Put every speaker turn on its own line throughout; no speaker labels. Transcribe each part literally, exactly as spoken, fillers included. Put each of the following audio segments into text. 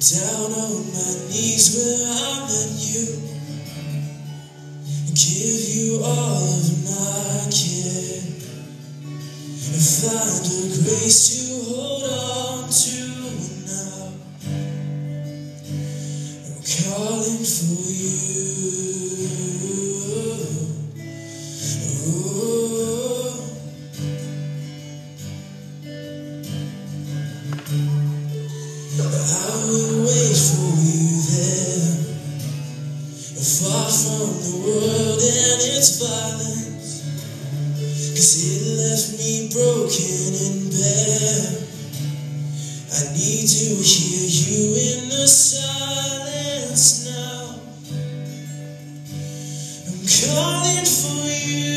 down on my knees where I met you, and give you all of my care, and find a grace to hold on to now. I'm calling for you. Oh. I will wait for you there, far from the world and its violence, 'cause it left me broken and bare. I need to hear you in the silence now. I'm calling for you.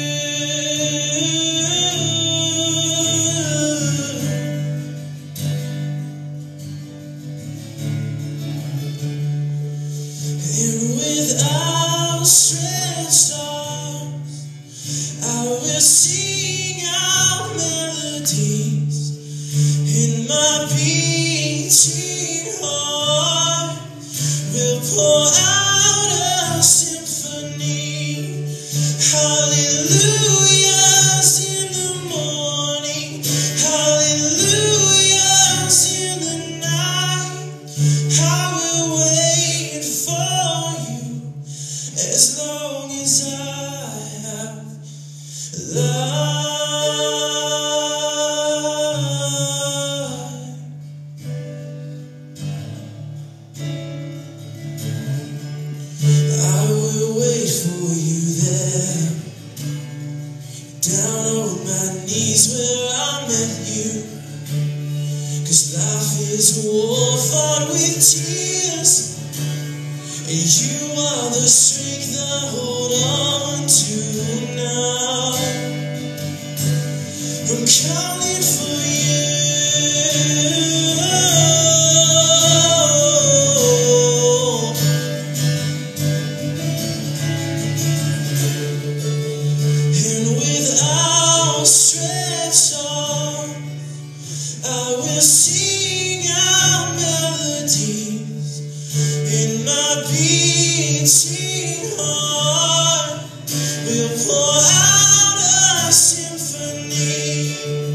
And with outstretched arms, I will sing out melodies in my beating heart. Will pour out a symphony, hallelujahs in the morning, hallelujahs in the night. I will wait for as long as I have life. I will wait for you there, down on my knees where I met you, 'cause life is a war fought with tears, and you are the strength I hold on to now. I'm calling for you. And with outstretched arms, I will sing out melodies in my beating heart. Will pour out a symphony,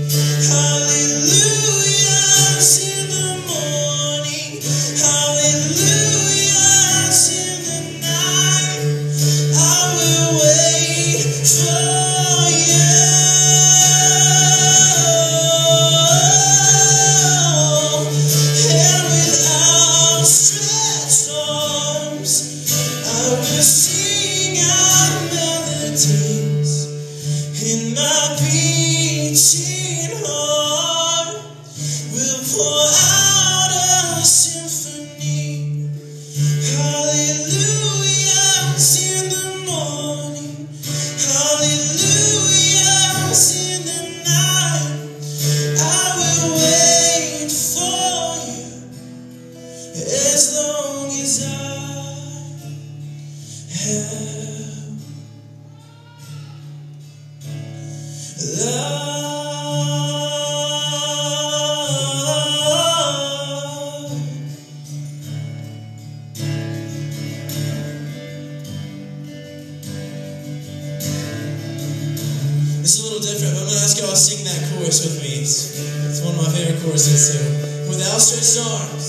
hallelujahs in the morning, hallelujahs in the night. I will wait for you. And with outstretched arms, I will sing out melodies in my beating heart. Will pour out a symphony, hallelujahs in the morning, hallelujahs in the night. I will wait for you as long as I have life. It's a little different, but I'm going to ask y'all to sing that chorus with me. It's, it's one of my favorite choruses, so with outstretched arms.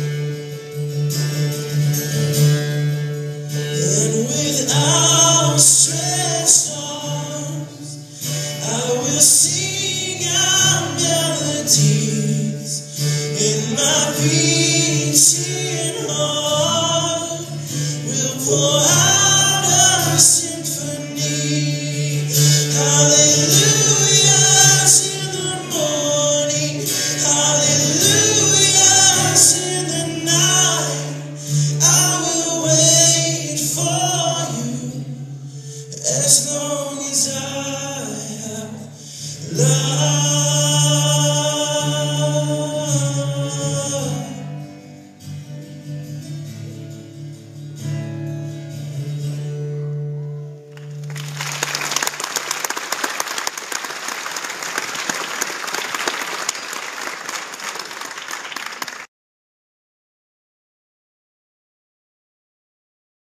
And with outstretched arms, I will sing out melodies in my beating heart. Will pour out a symphony, hallelujahs in the morning, hallelujahs in the night. I will wait for you as long as I